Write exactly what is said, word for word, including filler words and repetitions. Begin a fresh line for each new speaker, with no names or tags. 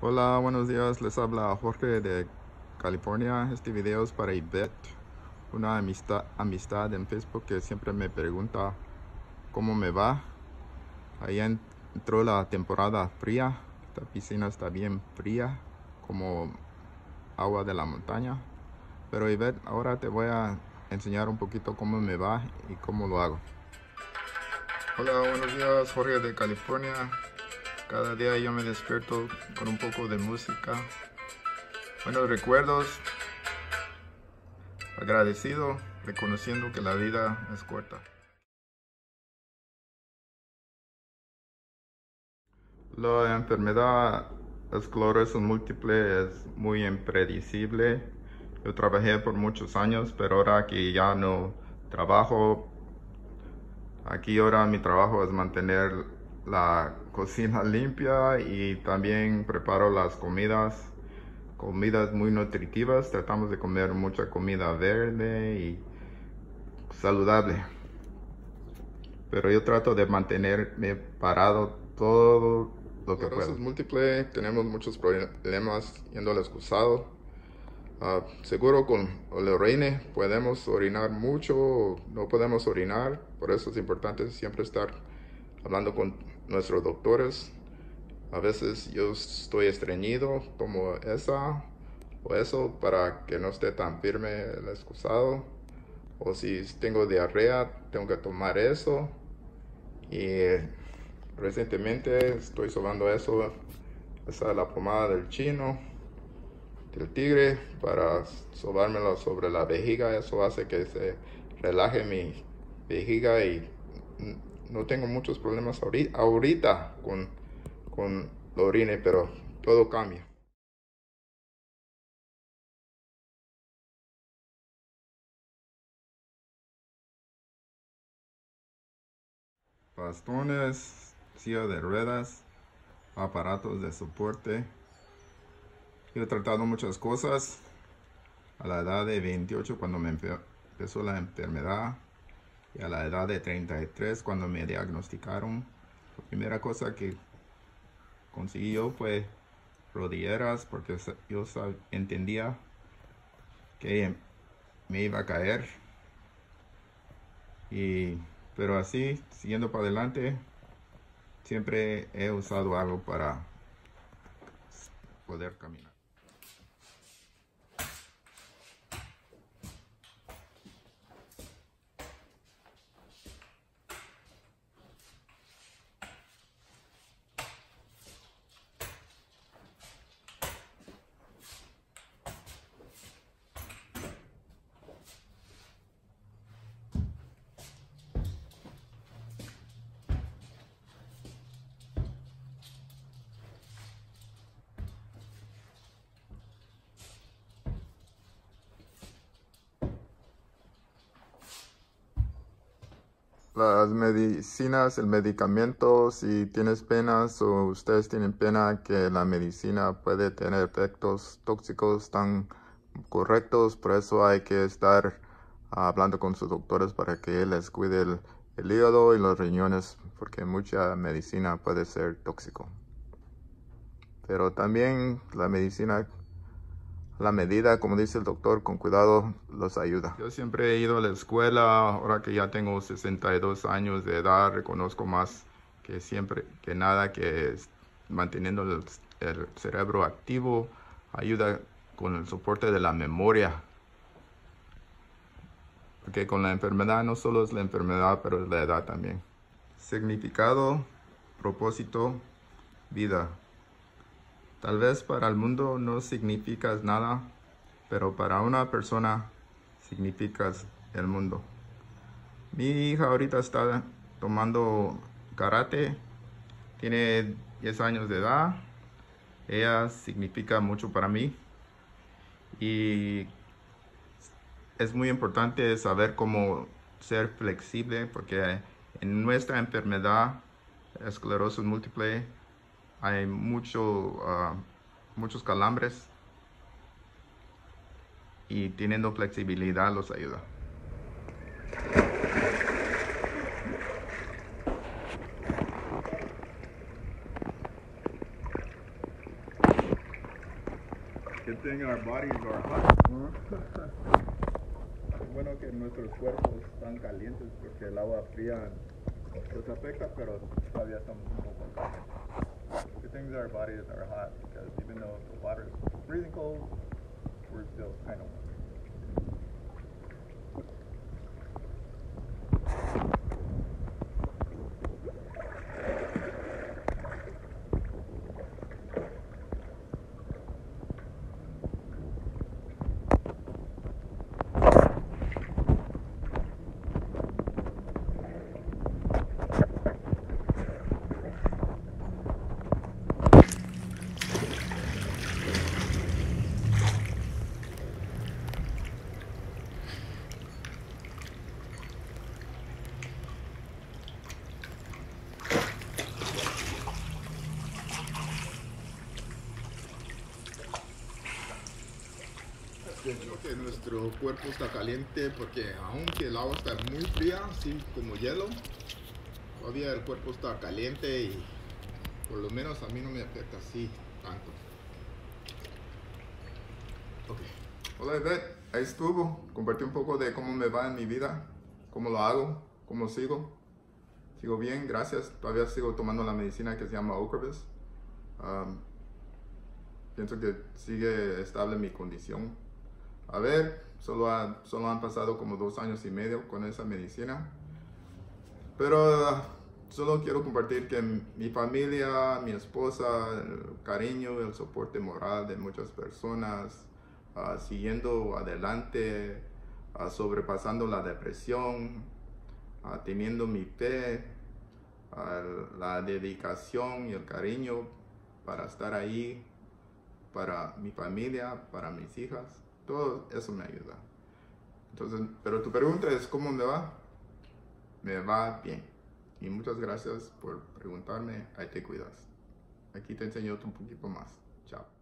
Hola, buenos días. Les habla Jorge de California. Este video es para Ivette, una amistad, amistad en Facebook que siempre me pregunta cómo me va. Ahí entró la temporada fría. Esta piscina está bien fría, como agua de la montaña. Pero Ivette, ahora te voy a enseñar un poquito cómo me va y cómo lo hago. Hola, buenos días. Jorge de California. Cada día yo me despierto con un poco de música, buenos recuerdos, agradecido, reconociendo que la vida es corta. La enfermedad esclerosis múltiple es muy impredecible. Yo trabajé por muchos años, pero ahora que ya no trabajo, aquí ahora mi trabajo es mantener la cocina limpia y también preparo las comidas. Comidas muy nutritivas, tratamos de comer mucha comida verde y saludable. Pero yo trato de mantenerme parado todo lo que puedo. Es múltiple, tenemos muchos problemas yendo al excusado. Uh, seguro con el orine podemos orinar mucho, no podemos orinar, por eso es importante siempre estar hablando con nuestros doctores. A veces yo estoy estreñido, tomo esa o eso para que no esté tan firme el excusado. O si tengo diarrea, tengo que tomar eso. Y recientemente estoy sobando eso. Esa es la pomada del chino, del tigre, para sobármelo sobre la vejiga. Eso hace que se relaje mi vejiga y no tengo muchos problemas ahorita, ahorita con, con la orina, pero todo cambia. Bastones, silla de ruedas, aparatos de soporte. Yo he tratado muchas cosas. A la edad de veintiocho, cuando me empezó la enfermedad, y a la edad de treinta y tres, cuando me diagnosticaron, la primera cosa que conseguí yo fue rodilleras, porque yo entendía que me iba a caer. Y, pero así, siguiendo para adelante, siempre he usado algo para poder caminar. Las medicinas, el medicamento, si tienes penas o ustedes tienen pena que la medicina puede tener efectos tóxicos tan correctos, por eso hay que estar hablando con sus doctores para que les cuide el, el hígado y los riñones, porque mucha medicina puede ser tóxico. Pero también la medicina, la medida, como dice el doctor, con cuidado los ayuda. Yo siempre he ido a la escuela, ahora que ya tengo sesenta y dos años de edad, reconozco más que siempre, que nada, que manteniendo el, el cerebro activo ayuda con el soporte de la memoria. Porque con la enfermedad no solo es la enfermedad, pero es la edad también. Significado, propósito, vida. Tal vez para el mundo no significas nada, pero para una persona significas el mundo. Mi hija ahorita está tomando karate, tiene diez años de edad. Ella significa mucho para mí y es muy importante saber cómo ser flexible, porque en nuestra enfermedad, esclerosis múltiple, hay mucho, uh, muchos calambres y teniendo flexibilidad los ayuda. Good thing our bodies are hot. Bueno que nuestros cuerpos están calientes porque el agua fría nos afecta, pero todavía estamos un poco calientes. Good thing our bodies are hot because even though the water is freezing cold, we're still kind of warm. Pienso que nuestro cuerpo está caliente porque aunque el agua está muy fría, así como hielo, todavía el cuerpo está caliente y por lo menos a mí no me afecta así tanto. Okay. Hola Ivette, ahí estuvo. Compartí un poco de cómo me va en mi vida, cómo lo hago, cómo sigo. Sigo bien, gracias. Todavía sigo tomando la medicina que se llama Ocrevus. Um, pienso que sigue estable mi condición. A ver, solo, ha, solo han pasado como dos años y medio con esa medicina. Pero uh, solo quiero compartir que mi familia, mi esposa, el cariño, el soporte moral de muchas personas, uh, siguiendo adelante, uh, sobrepasando la depresión, uh, teniendo mi fe, uh, la dedicación y el cariño para estar ahí, para mi familia, para mis hijas. Todo eso me ayuda. Entonces, pero tu pregunta es ¿cómo me va? Me va bien. Y muchas gracias por preguntarme. Ahí te cuidas. Aquí te enseño un poquito más. Chao.